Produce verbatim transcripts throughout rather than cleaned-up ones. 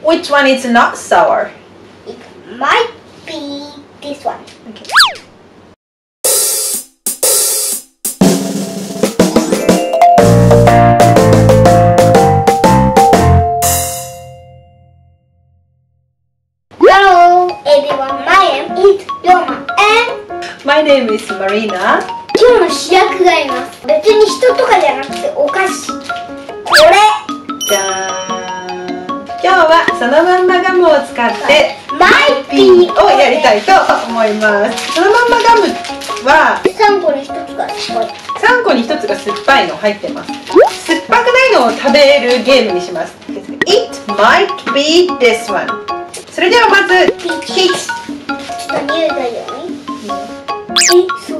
Which one is not sour? It might be this one. Okay. Hello everyone, my name is Ryoma and My name is Marina. 今日の主役がいます。別に人とかじゃなくてお菓子。これじゃーん。今日はそのまんまガムを使ってマイピーをやりたいと思います。そのまんまガムはさんこにひとつがすごい。 さんこにひとつが酸っぱいの入ってます。酸っぱくないのを食べるゲームにします。It might be this one。それではまずピーチ。 ちょっと匂いがいいよね。え、そう。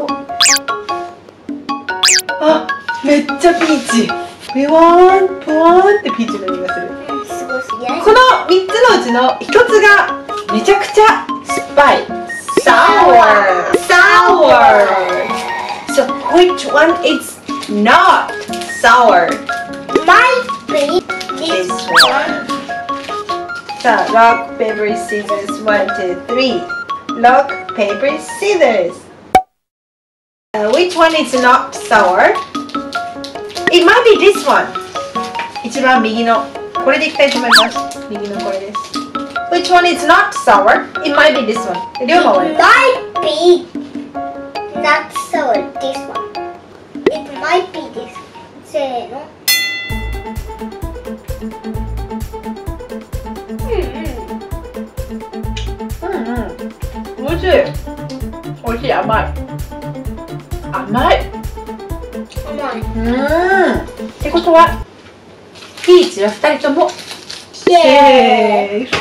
あ、めっちゃピーチ。ピワーン、ピワーンってピーチの匂いがする。 うん、すごすぎない？ このみっつのうちのひとつがめちゃくちゃ酸っぱい。Sour。Sour。So which one is not sour? Might be This this one. さあ、rock, paper, scissors, one, two, three. Rock, paper, scissors. Uh, which one is not sour? It might be this one. 一番右のこれでいきたいと思います。右のこれです。Which one is not sour? It might be this one. 龍馬は It might be not sour, this one. It might be this one. せーの。 うんうん。おいしい。おいしい。甘い。甘い。 甘い。 うーん。ってことはピーチはふたりともイエーイ。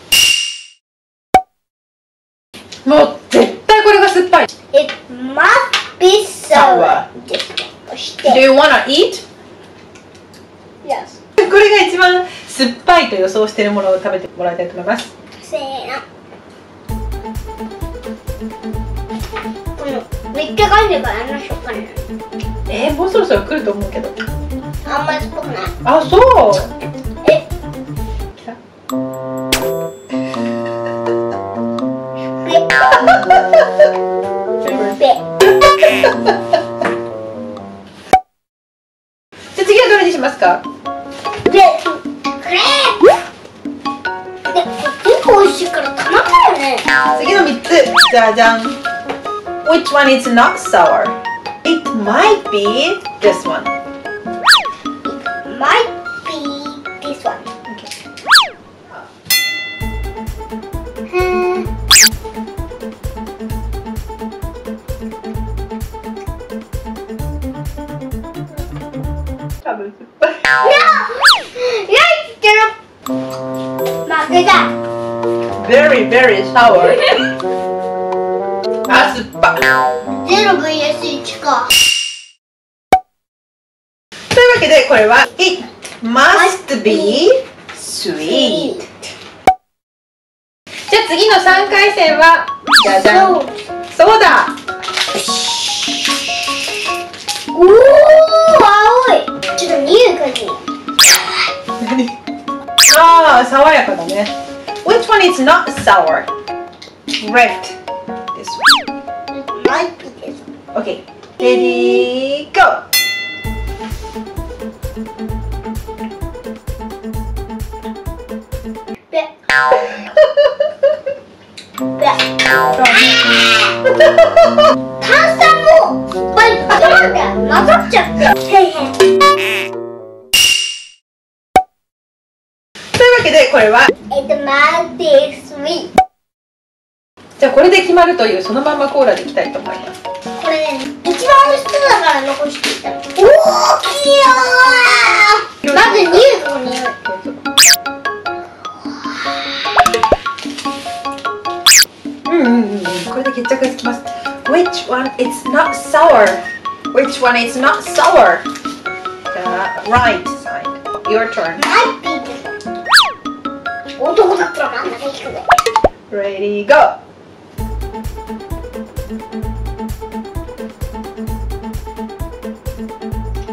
もう絶対これが酸っぱい。 It must be sour. そして Do you wanna eat? Yes. これが一番酸っぱいと予想しているものを食べてもらいたいと思います。 せーの。このめっちゃ噛んでからあんなしょっぱいの。 えー、もうそろそろ来ると思うけど。 あんまり酸っぱくない。 あ、そう。 え、 来た。 ペペ。 じゃあ次はどれにしますか？ で、これ。で、結構美味しいからたまったよね。 次のみっつ。じゃじゃん。Which one is not sour? It might be this one. It might be this one. Okay. へー。 多分酸っぱい。 いや、いや、いける。負けた。 Very very sour. あ、酸っぱ。 ゼロ ブイエスいち か。 というわけでこれは It must be sweet。じゃあ次のさんかい戦はじゃじゃん。そうだ。 おお、青い。ちょっと匂い嗅いでいい？ ああ、爽やかだね。Which one is not sour? Red. This one. It might be this one. Okay. Ready, go. で。で。炭酸もいっぱいなんだよ。混ざっちゃって。へいへい。 というわけでこれは It might be sweet. じゃあこれで決まるというそのまんまコーラでいきたいと思います。 これね、一番美味しそうだから残していったの。大きいよー。まず匂いの匂い。 うんうんうん、これで決着がつきます。Which one is not sour? Which one is not sour? The right side. Your turn. might be this one. 男だったら真ん中行くぜ。 Ready, go.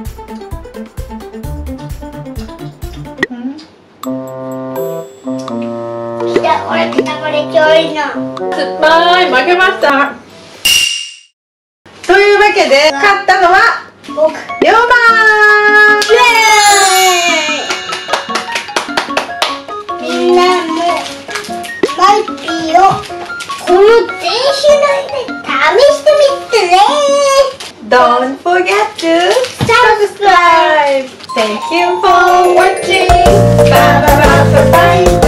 うん俺これ調理の。 酸っぱい。負けました。というわけで勝ったのは僕。 りょうまイエーイ。みんなもマイピーをこの電子内で試してみてね。 Don't forget to subscribe. Thank you for watching. Bye bye bye bye.